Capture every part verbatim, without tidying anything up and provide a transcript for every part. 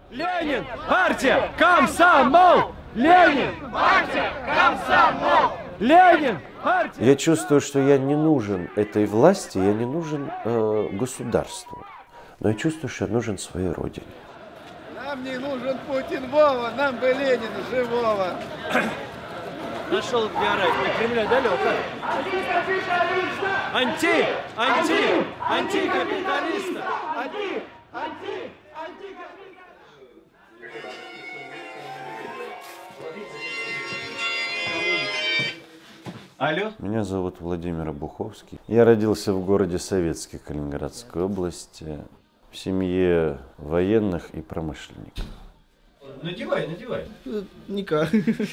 Ленин, партия, комсомол! Ленин, партия, комсомол! Ленин, партия! Я чувствую, что я не нужен этой власти, я не нужен э, государству. Но я чувствую, что я нужен своей родине. Нам не нужен Путин, Вова, нам бы Ленина живого. Нашел пиарать, до Кремля далеко. Анти, анти, антикапиталиста. Анти, анти, антикапиталиста. Алло? Меня зовут Владимир Обуховский. Я родился в городе Советский Калининградской области, в семье военных и промышленников. Надевай, надевай. Никак.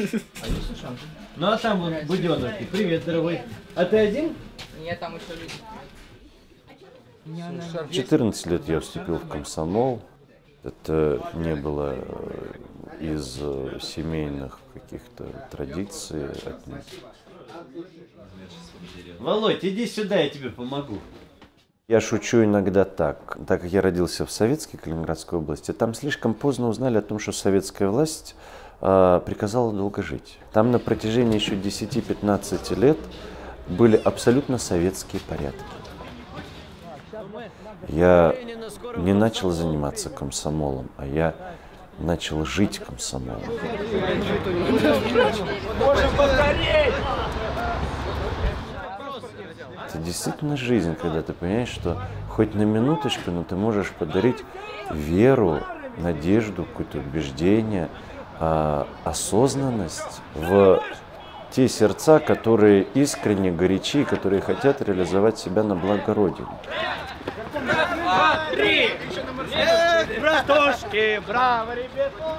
Ну а там вот Буденовки. Привет, дорогой. А ты один? Нет, там еще люди. В четырнадцать лет я вступил в комсомол. Это не было из семейных каких-то традиций. Володь, иди сюда, я тебе помогу. Я шучу иногда так. Так как я родился в Советской Калининградской области, там слишком поздно узнали о том, что советская власть э, приказала долго жить. Там на протяжении еще десяти-пятнадцати лет были абсолютно советские порядки. Я не начал заниматься комсомолом, а я начал жить комсомолом. Это действительно жизнь, когда ты понимаешь, что хоть на минуточку, но ты можешь подарить веру, надежду, какое-то убеждение, э, осознанность в те сердца, которые искренне горячи, которые хотят реализовать себя на благо Родины. Два, три! Эх, братушки, браво, ребята!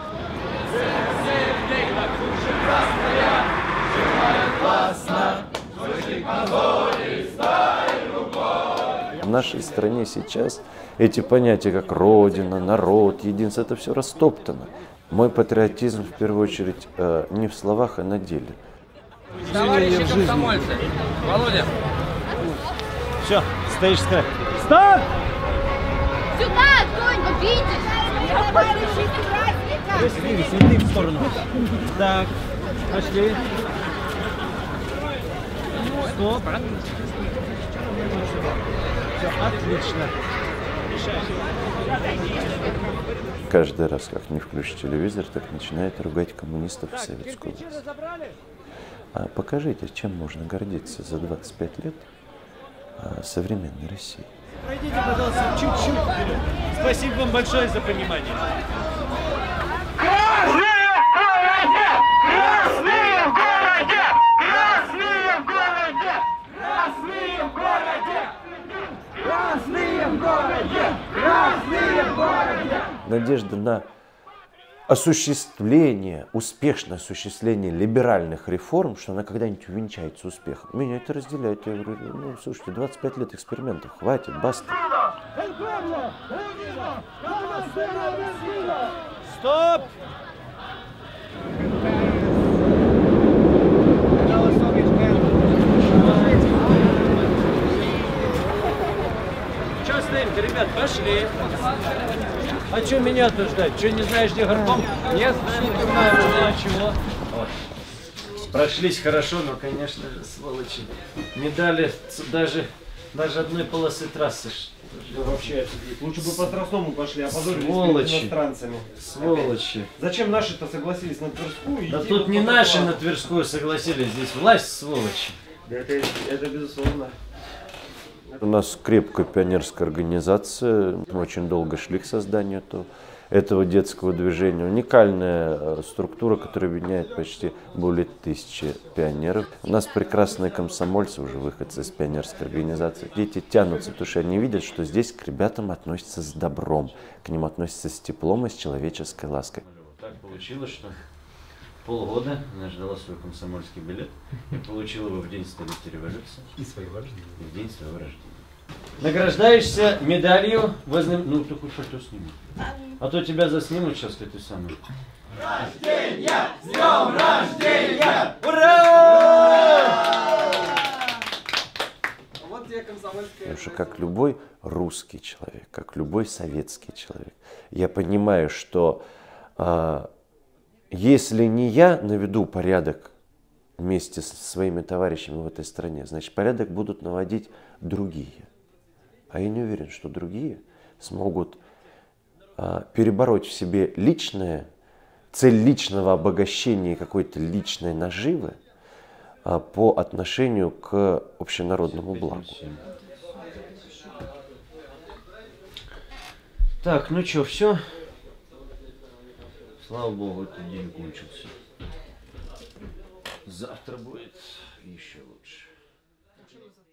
В нашей стране сейчас эти понятия, как Родина, народ, единство, это все растоптано. Мой патриотизм, в первую очередь, не в словах, а на деле. Товарищи комсомольцы, Володя. Все, стоишь с края. Стоп! Сюда, Тонька, видишь? Товарищи праздника! Расслились, иди в сторону. Так, пошли. Стоп. Все, отлично. Каждый раз, как не включишь телевизор, так начинает ругать коммунистов в советскую власть. А покажите, чем можно гордиться за двадцать пять лет современной России. Пройдите, пожалуйста, чуть-чуть вперед. Спасибо вам большое за понимание. Красные в городе! Красные в городе! Красные в городе! Красные в городе! Красные в городе! Красные в городе! Надежда на осуществление, успешное осуществление либеральных реформ, что она когда-нибудь увенчается успехом. Меня это разделяет. Я говорю, ну, слушайте, двадцать пять лет экспериментов, хватит, баста. Стоп! Че стоим-то, ребят, пошли. А что меня-то ждать? Что, не знаешь, где горком? Нет, не знаю, а чего? Вот. Прошлись хорошо, но, конечно же, сволочи, не дали даже, даже одной полосы трассы. Да вообще, лучше бы по Страстному пошли, а позорились Сволочи. перед иностранцами. Сволочи. Зачем наши-то согласились на Тверскую? Да идти тут вот не по наши тротуару? на Тверскую согласились, здесь власть, сволочи. Да это, это безусловно. У нас крепкая пионерская организация, мы очень долго шли к созданию этого, этого детского движения. Уникальная структура, которая объединяет почти более тысячи пионеров. У нас прекрасные комсомольцы, уже выходцы из пионерской организации. Дети тянутся, потому что они видят, что здесь к ребятам относятся с добром, к ним относятся с теплом и с человеческой лаской. Так получилось, что полгода она ждала свой комсомольский билет и получила его в день столетия революции. И своего рождения. И в день своего рождения. Награждаешься медалью возле... Ну, ты хоть что сниму. А то тебя заснимут сейчас, как ты самый. Рождения! С днем рождения! Ура! Вот тебе комсомол. Потому что как любой русский человек, как любой советский человек, я понимаю, что а, если не я наведу порядок вместе со своими товарищами в этой стране, значит, порядок будут наводить другие. А я не уверен, что другие смогут а, перебороть в себе личное, цель личного обогащения и какой-то личной наживы а, по отношению к общенародному благу. Так, ну что, все? Слава богу, этот день кончился. Завтра будет еще лучше.